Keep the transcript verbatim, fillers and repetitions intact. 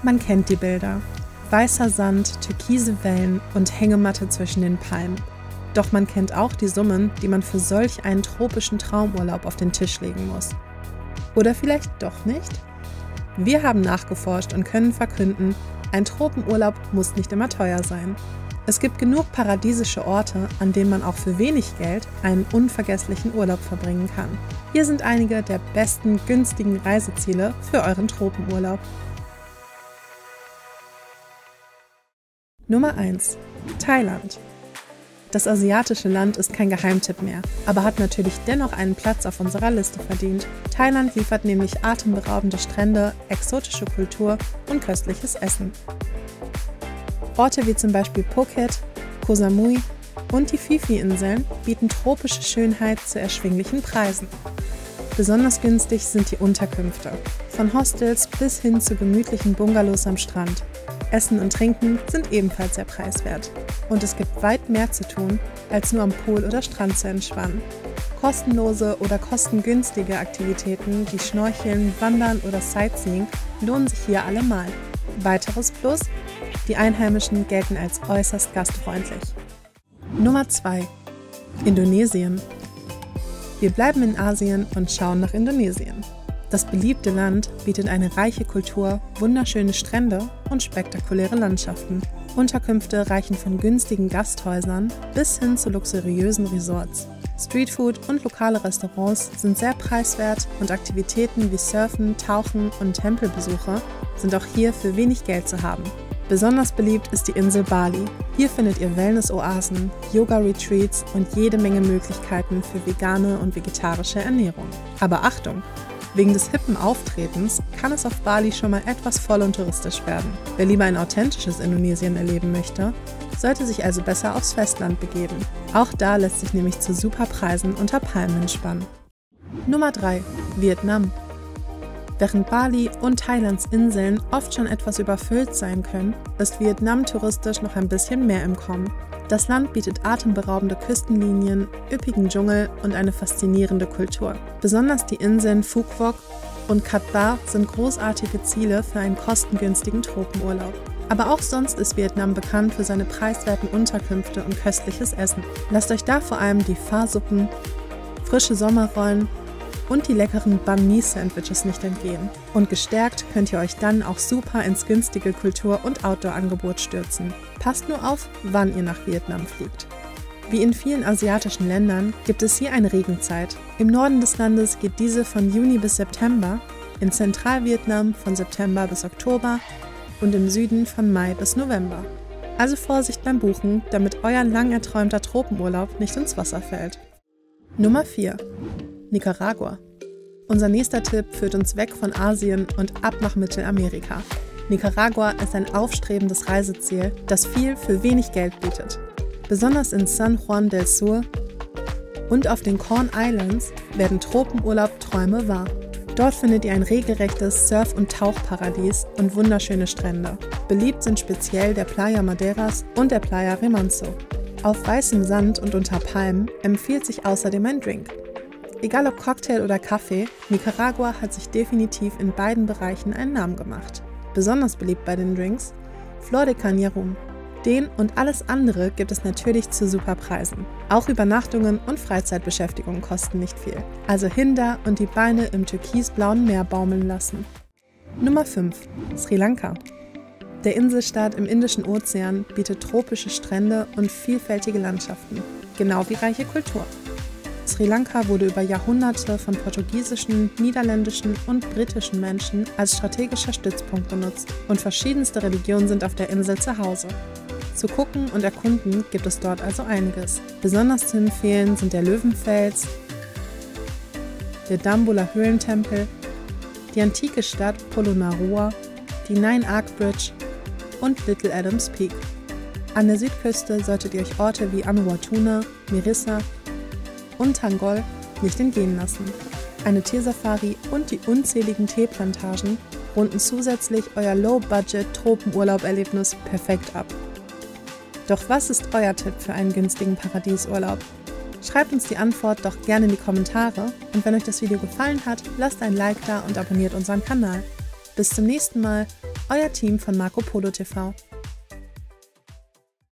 Man kennt die Bilder. Weißer Sand, türkise Wellen und Hängematte zwischen den Palmen. Doch man kennt auch die Summen, die man für solch einen tropischen Traumurlaub auf den Tisch legen muss. Oder vielleicht doch nicht? Wir haben nachgeforscht und können verkünden, ein Tropenurlaub muss nicht immer teuer sein. Es gibt genug paradiesische Orte, an denen man auch für wenig Geld einen unvergesslichen Urlaub verbringen kann. Hier sind einige der besten günstigen Reiseziele für euren Tropenurlaub. Nummer eins. Thailand. Das asiatische Land ist kein Geheimtipp mehr, aber hat natürlich dennoch einen Platz auf unserer Liste verdient. Thailand liefert nämlich atemberaubende Strände, exotische Kultur und köstliches Essen. Orte wie zum Beispiel Phuket, Koh Samui und die Phi Phi-Inseln bieten tropische Schönheit zu erschwinglichen Preisen. Besonders günstig sind die Unterkünfte, von Hostels bis hin zu gemütlichen Bungalows am Strand. Essen und Trinken sind ebenfalls sehr preiswert. Und es gibt weit mehr zu tun, als nur am Pool oder Strand zu entspannen. Kostenlose oder kostengünstige Aktivitäten wie Schnorcheln, Wandern oder Sightseeing lohnen sich hier allemal. Weiteres Plus: die Einheimischen gelten als äußerst gastfreundlich. Nummer zwei. Indonesien. Wir bleiben in Asien und schauen nach Indonesien. Das beliebte Land bietet eine reiche Kultur, wunderschöne Strände und spektakuläre Landschaften. Unterkünfte reichen von günstigen Gasthäusern bis hin zu luxuriösen Resorts. Streetfood und lokale Restaurants sind sehr preiswert und Aktivitäten wie Surfen, Tauchen und Tempelbesuche sind auch hier für wenig Geld zu haben. Besonders beliebt ist die Insel Bali. Hier findet ihr Wellness-Oasen, Yoga-Retreats und jede Menge Möglichkeiten für vegane und vegetarische Ernährung. Aber Achtung! Wegen des hippen Auftretens kann es auf Bali schon mal etwas voll und touristisch werden. Wer lieber ein authentisches Indonesien erleben möchte, sollte sich also besser aufs Festland begeben. Auch da lässt sich nämlich zu super Preisen unter Palmen entspannen. Nummer drei. Vietnam. Während Bali und Thailands Inseln oft schon etwas überfüllt sein können, ist Vietnam touristisch noch ein bisschen mehr im Kommen. Das Land bietet atemberaubende Küstenlinien, üppigen Dschungel und eine faszinierende Kultur. Besonders die Inseln Phu Quoc und Cat Ba sind großartige Ziele für einen kostengünstigen Tropenurlaub. Aber auch sonst ist Vietnam bekannt für seine preiswerten Unterkünfte und köstliches Essen. Lasst euch da vor allem die Pho-Suppen, frische Sommerrollen und die leckeren Banh Mi-Sandwiches nicht entgehen. Und gestärkt könnt ihr euch dann auch super ins günstige Kultur- und Outdoor-Angebot stürzen. Passt nur auf, wann ihr nach Vietnam fliegt. Wie in vielen asiatischen Ländern gibt es hier eine Regenzeit. Im Norden des Landes geht diese von Juni bis September, in Zentralvietnam von September bis Oktober und im Süden von Mai bis November. Also Vorsicht beim Buchen, damit euer lang erträumter Tropenurlaub nicht ins Wasser fällt. Nummer vier. Nicaragua. Unser nächster Tipp führt uns weg von Asien und ab nach Mittelamerika. Nicaragua ist ein aufstrebendes Reiseziel, das viel für wenig Geld bietet. Besonders in San Juan del Sur und auf den Corn Islands werden Tropenurlaub-Träume wahr. Dort findet ihr ein regelrechtes Surf- und Tauchparadies und wunderschöne Strände. Beliebt sind speziell der Playa Maderas und der Playa Remanso. Auf weißem Sand und unter Palmen empfiehlt sich außerdem ein Drink. Egal ob Cocktail oder Kaffee, Nicaragua hat sich definitiv in beiden Bereichen einen Namen gemacht. Besonders beliebt bei den Drinks Flor de Caña Rum. Den und alles andere gibt es natürlich zu super Preisen. Auch Übernachtungen und Freizeitbeschäftigung kosten nicht viel. Also hin da und die Beine im türkisblauen Meer baumeln lassen. Nummer fünf. Sri Lanka. Der Inselstaat im Indischen Ozean bietet tropische Strände und vielfältige Landschaften, genau wie reiche Kultur. Sri Lanka wurde über Jahrhunderte von portugiesischen, niederländischen und britischen Menschen als strategischer Stützpunkt benutzt und verschiedenste Religionen sind auf der Insel zu Hause. Zu gucken und erkunden gibt es dort also einiges. Besonders zu empfehlen sind der Löwenfels, der Dambulla Höhlentempel, die antike Stadt Polonnaruwa, die Nine Arc Bridge und Little Adams Peak. An der Südküste solltet ihr euch Orte wie Anuwatuna, Mirissa und Tangol nicht entgehen lassen. Eine Tiersafari und die unzähligen Teeplantagen runden zusätzlich euer Low-Budget-Tropenurlaub-Erlebnis perfekt ab. Doch was ist euer Tipp für einen günstigen Paradiesurlaub? Schreibt uns die Antwort doch gerne in die Kommentare und wenn euch das Video gefallen hat, lasst ein Like da und abonniert unseren Kanal. Bis zum nächsten Mal Euer Team von Marco Polo T V.